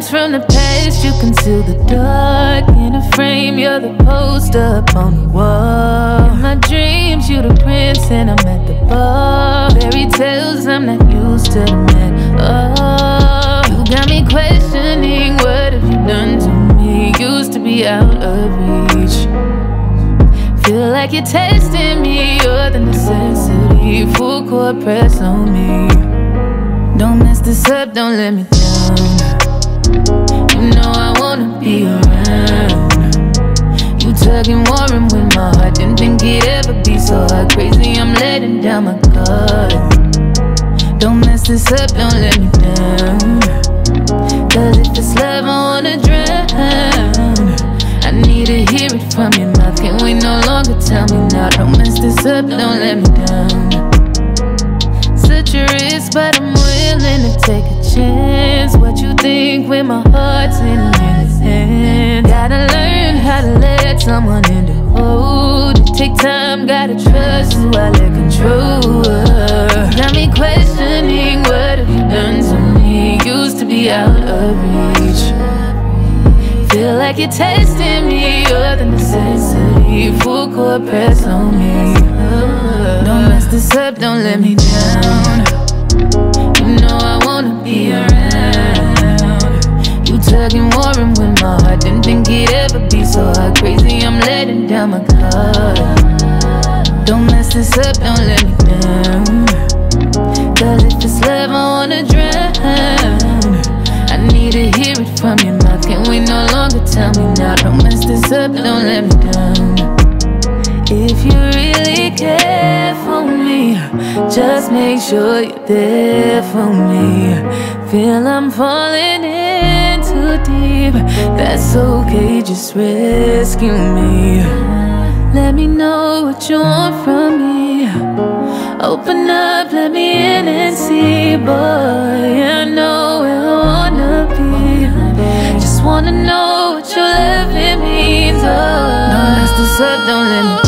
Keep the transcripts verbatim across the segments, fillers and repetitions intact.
Diamonds from the past, you conceal the dark. In a frame, you're the poster up on the wall. In my dreams, you the prince and I'm at the bar. Fairy tales, I'm not used to the man. Oh, you got me questioning, what have you done to me? Used to be out of reach. Feel like you're testing me, you're the necessity. Full court press on me. Don't mess this up, don't let me down. You know I wanna be around. You tugging, warring with my heart. Didn't think it'd ever be so hard. Crazy, I'm letting down my guard. Don't mess this up, don't let me down. Cause if it's love, I wanna drown. I need to hear it from your mouth. Can't wait no longer, tell me now. Don't mess this up, don't let me down. Such a risk, but I'm willing to take a chance. What you think when my heart's in his hands? Gotta learn how to let someone in to hold it. Take time, gotta trust who I let control. Got me questioning, what have you done to me? Used to be out of reach. Feel like you're testing me, you're the necessity. Full court press on me. Don't mess this up, don't let me down. You know I wanna be around. You tugging, warring with my heart. Didn't think it'd ever be so hard. Crazy, I'm letting down my guard. Don't mess this up, don't let me down. Cause if it's love, I wanna drown. I need to hear it from your mouth. Can't wait no longer, tell me now. Don't mess this up, don't let me down. If you really care for me, just make sure you're there for me. Feel I'm falling in too deep, that's okay, just rescue me. Let me know what you want from me. Open up, let me in and see. Boy, I know where I wanna be. Just wanna know what your loving means. Oh, don't mess this up, don't let me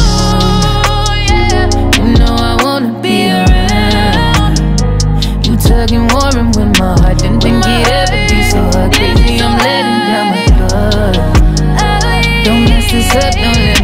down. You know I wanna be around. You tugging, warring with my heart. Didn't think it'd ever be so hard. Crazy, I'm letting down my guard. Don't mess this up, don't let me down.